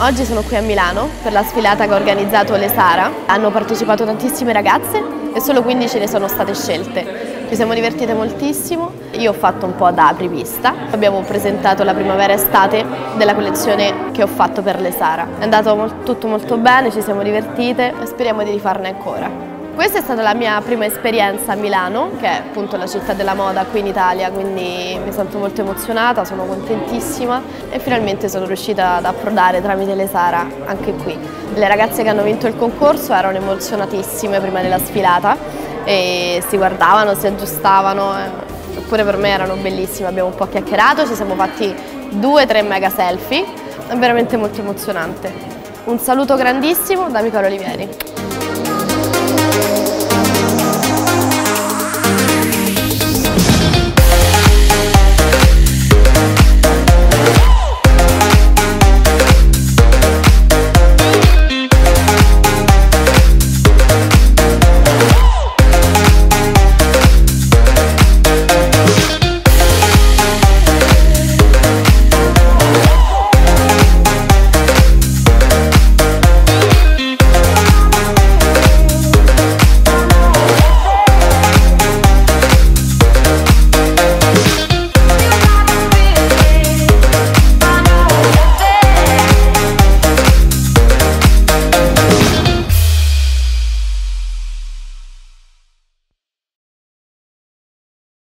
Oggi sono qui a Milano per la sfilata che ha organizzato le Sara. Hanno partecipato tantissime ragazze e solo 15 ne sono state scelte. Ci siamo divertite moltissimo, io ho fatto un po' da apripista. Abbiamo presentato la primavera-estate della collezione che ho fatto per le Sara. È andato tutto molto bene, ci siamo divertite e speriamo di rifarne ancora. Questa è stata la mia prima esperienza a Milano, che è appunto la città della moda qui in Italia, quindi mi sento molto emozionata, sono contentissima e finalmente sono riuscita ad approdare tramite le Sara anche qui. Le ragazze che hanno vinto il concorso erano emozionatissime prima della sfilata e si guardavano, si aggiustavano, eppure per me erano bellissime. Abbiamo un po' chiacchierato, ci siamo fatti 2-3 mega selfie, è veramente molto emozionante. Un saluto grandissimo da Micaela Olivieri.